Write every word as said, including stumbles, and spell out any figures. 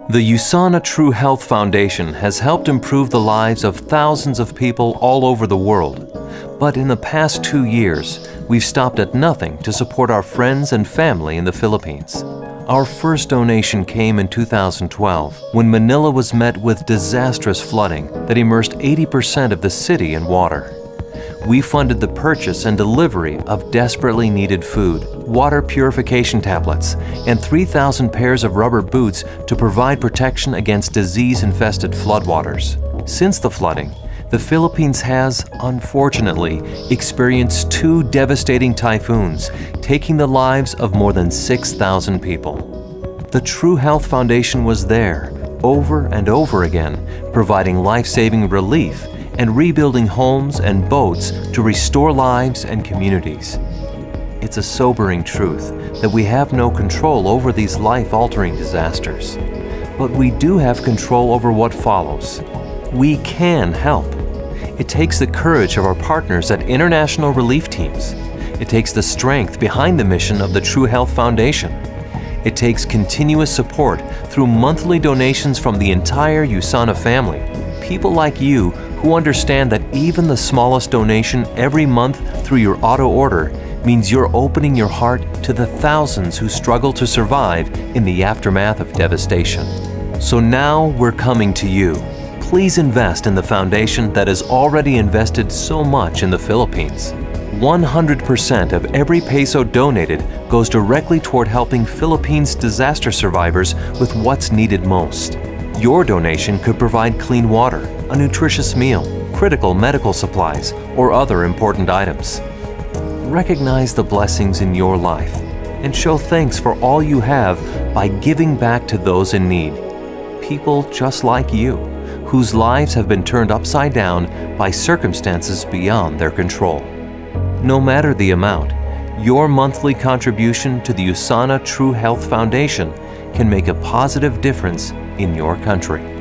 The USANA True Health Foundation has helped improve the lives of thousands of people all over the world. But in the past two years, we've stopped at nothing to support our friends and family in the Philippines. Our first donation came in two thousand twelve, when Manila was met with disastrous flooding that immersed eighty percent of the city in water. We funded the purchase and delivery of desperately needed food, water purification tablets, and three thousand pairs of rubber boots to provide protection against disease-infested floodwaters. Since the flooding, the Philippines has, unfortunately, experienced two devastating typhoons, taking the lives of more than six thousand people. The True Health Foundation was there, over and over again, providing life-saving relief and rebuilding homes and boats to restore lives and communities. It's a sobering truth that we have no control over these life-altering disasters. But we do have control over what follows. We can help. It takes the courage of our partners at international relief teams. It takes the strength behind the mission of the True Health Foundation. It takes continuous support through monthly donations from the entire USANA family. People like you who understand that even the smallest donation every month through your auto order means you're opening your heart to the thousands who struggle to survive in the aftermath of devastation. So now we're coming to you. Please invest in the foundation that has already invested so much in the Philippines. one hundred percent of every peso donated goes directly toward helping Philippines disaster survivors with what's needed most. Your donation could provide clean water, a nutritious meal, critical medical supplies, or other important items. Recognize the blessings in your life and show thanks for all you have by giving back to those in need. People just like you, whose lives have been turned upside down by circumstances beyond their control. No matter the amount, your monthly contribution to the USANA True Health Foundation can make a positive difference in your country.